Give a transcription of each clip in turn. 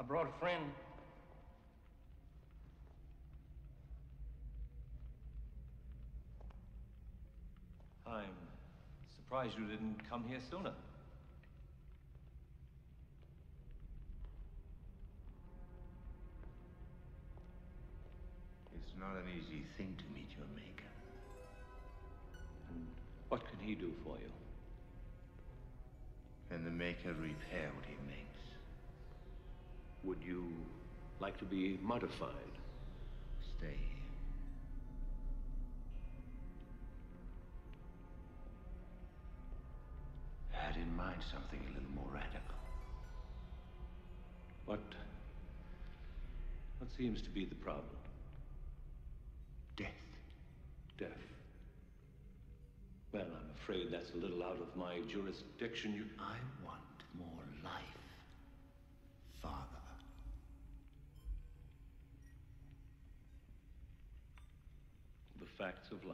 brought a friend. I'm surprised you didn't come here sooner. It's not an easy thing to meet your maker. And what can he do for you? Can the maker repair what he makes? Would you like to be modified? Stay here. I had in mind something a little more radical. What seems to be the problem? Death. Death. Well, I'm afraid that's a little out of my jurisdiction. I want more life, Father. The facts of life.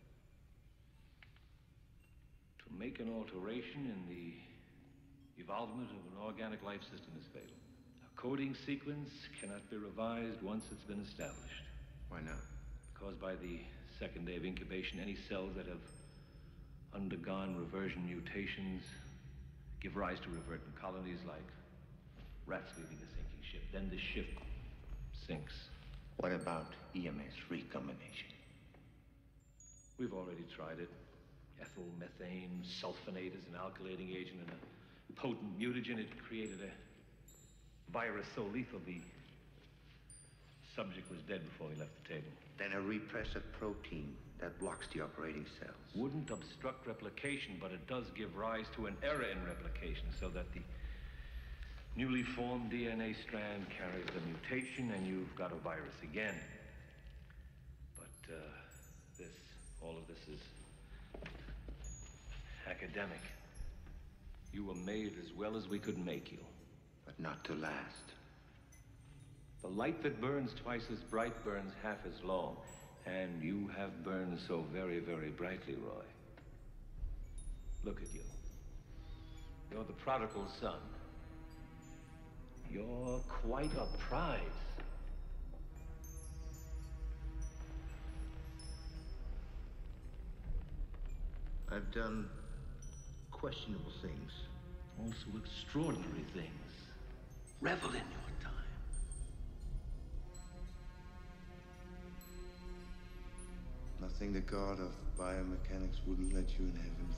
To make an alteration in the evolvement of an organic life system is fatal. A coding sequence cannot be revised once it's been established. Why not? Because by the second day of incubation, any cells that have undergone reversion mutations give rise to revertant colonies like rats leaving a sinking ship. Then the ship sinks. What about EMS recombination? We've already tried it. Ethyl methane sulfonate is an alkylating agent and a potent mutagen. It created a virus so lethal the subject was dead before we left the table. Then a repressor protein that blocks the operating cells. Wouldn't obstruct replication, but it does give rise to an error in replication so that the newly formed DNA strand carries the mutation and you've got a virus again. But all of this is academic. You were made as well as we could make you. But not to last. The light that burns twice as bright burns half as long. And you have burned so very, very brightly, Roy. Look at you. You're the prodigal son. You're quite a prize. I've done questionable things. Also extraordinary things. Revel in your time. Nothing the god of biomechanics wouldn't let you in heaven.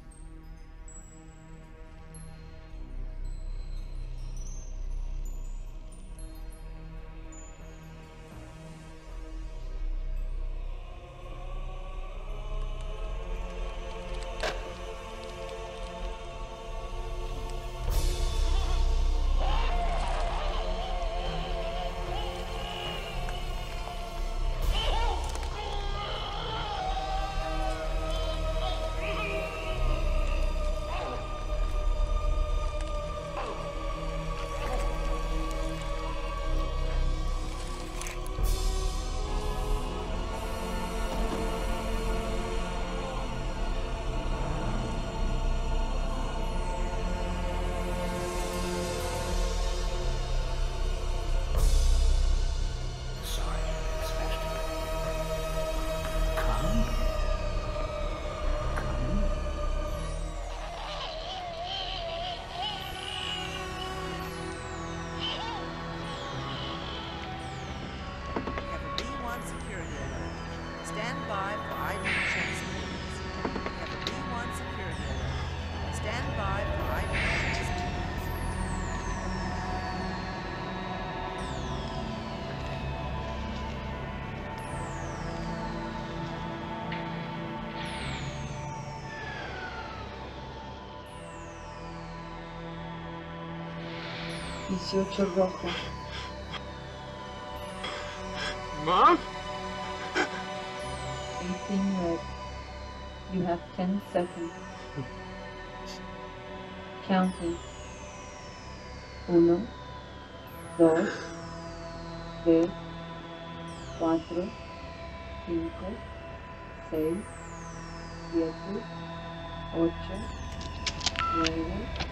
Stand by for ID checks, please. Have a B1 security alert. Stand by for ID checks, please. Rojo. Mom? 18 red. You have 10 seconds. Counting. 1, 2, 3, 4, 5, 6, 7, 8, 9,